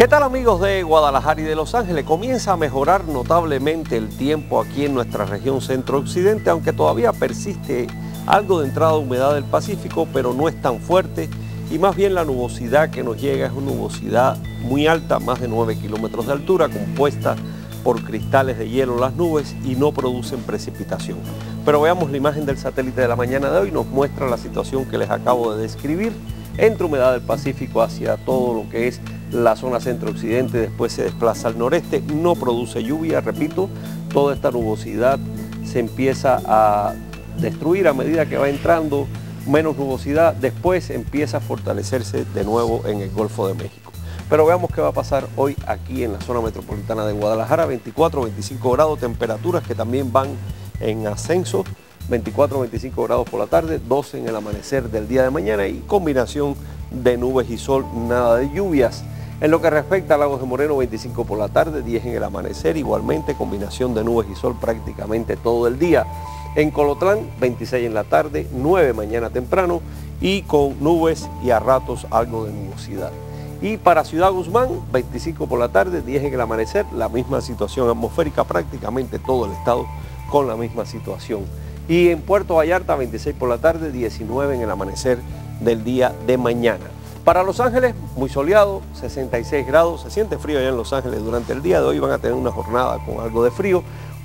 ¿Qué tal, amigos de Guadalajara y de Los Ángeles? Comienza a mejorar notablemente el tiempo aquí en nuestra región centro-occidente, aunque todavía persiste algo de entrada de humedad del Pacífico, pero no es tan fuerte y más bien la nubosidad que nos llega es una nubosidad muy alta, más de 9 kilómetros de altura, compuesta por cristales de hielo las nubes y no producen precipitación. Pero veamos la imagen del satélite de la mañana de hoy, nos muestra la situación que les acabo de describir. Entra humedad del Pacífico hacia todo lo que es la zona centro-occidente, después se desplaza al noreste, no produce lluvia, repito, toda esta nubosidad se empieza a destruir a medida que va entrando, menos nubosidad, después empieza a fortalecerse de nuevo en el Golfo de México. Pero veamos qué va a pasar hoy aquí en la zona metropolitana de Guadalajara, 24, 25 grados, temperaturas que también van en ascenso, 24, 25 grados por la tarde, 12 en el amanecer del día de mañana y combinación de nubes y sol, nada de lluvias. En lo que respecta a Lagos de Moreno, 25 por la tarde, 10 en el amanecer, igualmente combinación de nubes y sol prácticamente todo el día. En Colotlán, 26 en la tarde, 9 mañana temprano y con nubes y a ratos algo de nubosidad. Y para Ciudad Guzmán, 25 por la tarde, 10 en el amanecer, la misma situación atmosférica, prácticamente todo el estado con la misma situación. Y en Puerto Vallarta, 26 por la tarde, 19 en el amanecer del día de mañana. Para Los Ángeles, muy soleado, 66 grados, se siente frío allá en Los Ángeles durante el día de hoy, van a tener una jornada con algo de frío,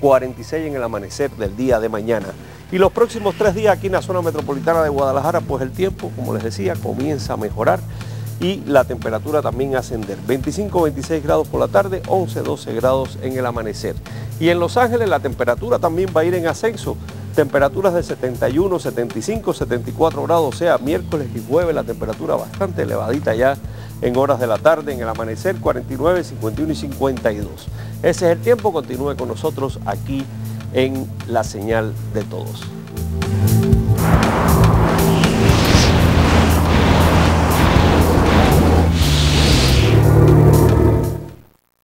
46 en el amanecer del día de mañana. Y los próximos 3 días aquí en la zona metropolitana de Guadalajara, pues el tiempo, como les decía, comienza a mejorar y la temperatura también a ascender. 25, 26 grados por la tarde, 11, 12 grados en el amanecer. Y en Los Ángeles la temperatura también va a ir en ascenso. Temperaturas de 71, 75, 74 grados, o sea, miércoles y jueves la temperatura bastante elevadita ya en horas de la tarde, en el amanecer 49, 51 y 52. Ese es el tiempo, continúe con nosotros aquí en La Señal de Todos.